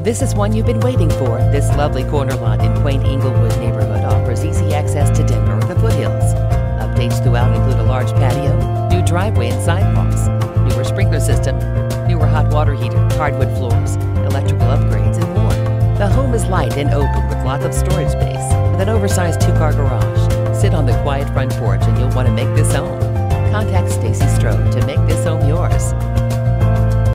This is one you've been waiting for. This lovely corner lot in quaint Englewood neighborhood offers easy access to Denver or the foothills. Updates throughout include a large patio, new driveway and sidewalks, newer sprinkler system, newer hot water heater, hardwood floors, electrical upgrades, and more. The home is light and open with lots of storage space, with an oversized 2-car garage. Sit on the quiet front porch and you'll want to make this home. Contact Staci Stroh to make this home yours.